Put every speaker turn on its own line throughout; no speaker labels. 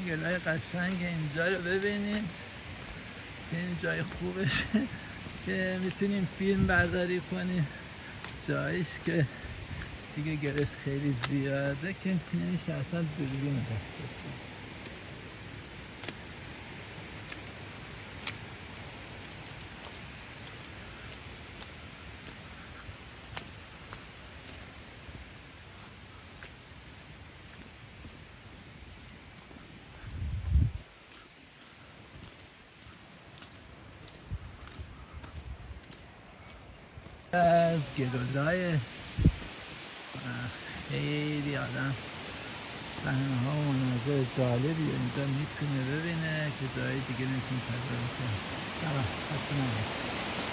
گلای قشنگ اینجا رو ببینیم که این جای خوبشه که میتونیم فیلم برداری کنیم. جایش که دیگه گلش خیلی زیاده که نمیشه اصلا دوربین دست بزنیم. از گلولای خیلی آدم صحنه‌ها و مناظر جالبی اینجا میتونه ببینه که جای دیگه نمیتونه تجربه کنه. سلام، خسته نباشید.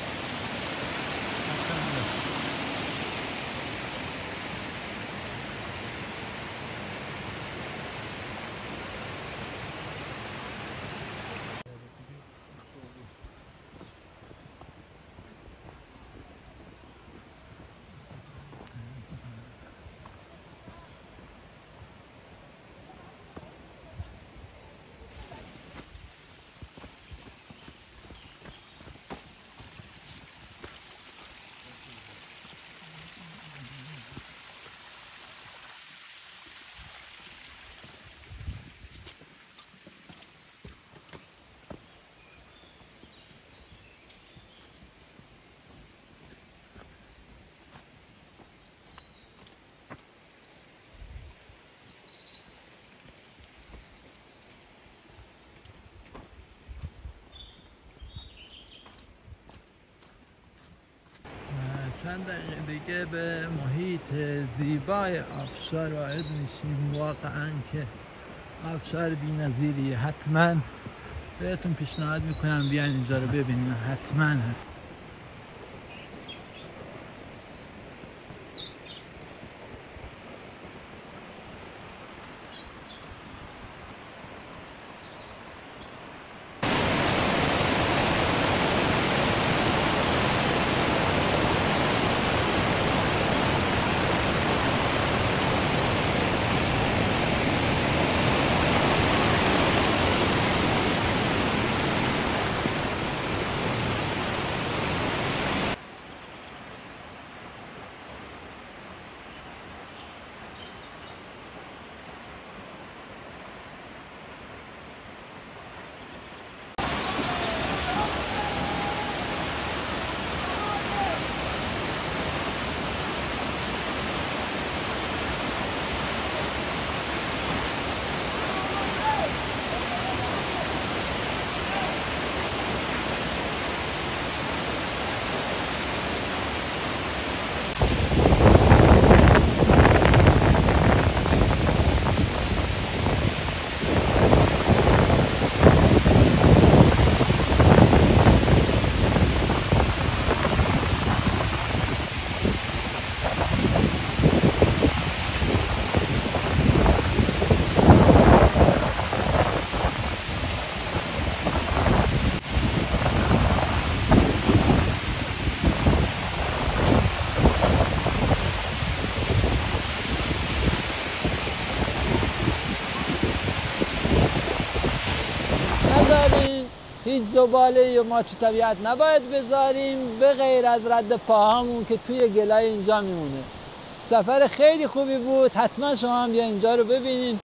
چند دقیقه دیگه به محیط زیبای آبشار وارد میشیم. واقعا که آبشار بی‌نظیریه. حتما بهتون پیشنهاد میکنم بیاین اینجا رو ببینین. حتما. هیچ زباله ما تو طبیعت نباید بذاریم به غیر از رد پاهامون که توی گلای اینجا میمونه. سفر خیلی خوبی بود. حتما شما هم بیا اینجا رو ببینین.